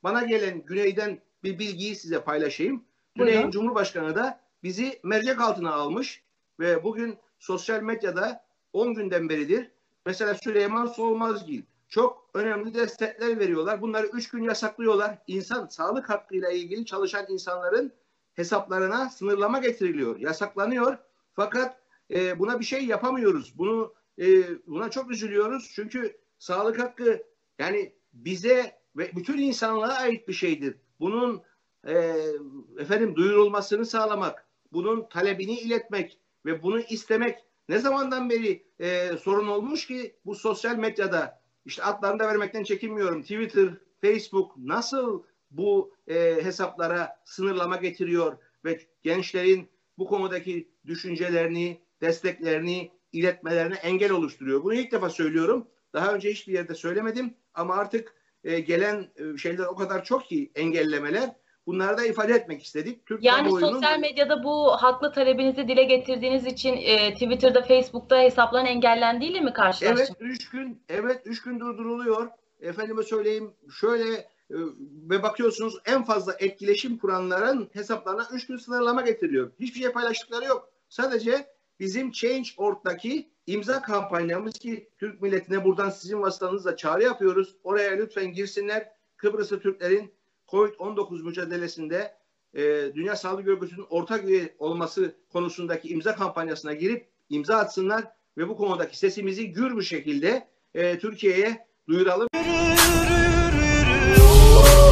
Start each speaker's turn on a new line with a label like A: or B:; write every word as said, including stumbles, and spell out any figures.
A: bana gelen güneyden bir bilgiyi size paylaşayım. Güney'in Cumhurbaşkanı da bizi mercek altına almış ve bugün sosyal medyada on günden beridir mesela Süleyman Soğumazgil çok önemli destekler veriyorlar. Bunları üç gün yasaklıyorlar. İnsan sağlık hakkıyla ilgili çalışan insanların hesaplarına sınırlama getiriliyor, yasaklanıyor. Fakat e, buna bir şey yapamıyoruz. Bunu e, buna çok üzülüyoruz. Çünkü sağlık hakkı yani bize ve bütün insanlığa ait bir şeydir. Bunun e, efendim duyurulmasını sağlamak, bunun talebini iletmek ve bunu istemek ne zamandan beri e, sorun olmuş ki bu sosyal medyada işte adlarını da vermekten çekinmiyorum. Twitter, Facebook nasıl bu e, hesaplara sınırlama getiriyor ve gençlerin bu konudaki düşüncelerini, desteklerini iletmelerine engel oluşturuyor. Bunu ilk defa söylüyorum. Daha önce hiçbir yerde söylemedim ama artık e, gelen e, şeyler o kadar çok ki engellemeler. Bunları da ifade etmek istedik. Türk
B: yani
A: kamuoyunun...
B: sosyal medyada bu haklı talebinizi dile getirdiğiniz için e, Twitter'da, Facebook'ta hesapların engellendiğiyle mi karşılaştınız?
A: Evet, üç gün, evet üç gün durduruluyor. Efendime söyleyeyim, şöyle e, ve bakıyorsunuz en fazla etkileşim kuranların hesaplarına üç gün sınırlama getiriliyor. Hiçbir şey paylaştıkları yok. Sadece bizim Change nokta org'daki imza kampanyamız ki Türk milletine buradan sizin vasıtanızla çağrı yapıyoruz. Oraya lütfen girsinler. Kıbrıslı Türklerin Covid on dokuz mücadelesinde e, Dünya Sağlık Örgütü'nün ortak üye olması konusundaki imza kampanyasına girip imza atsınlar ve bu konudaki sesimizi gür bir şekilde e, Türkiye'ye duyuralım.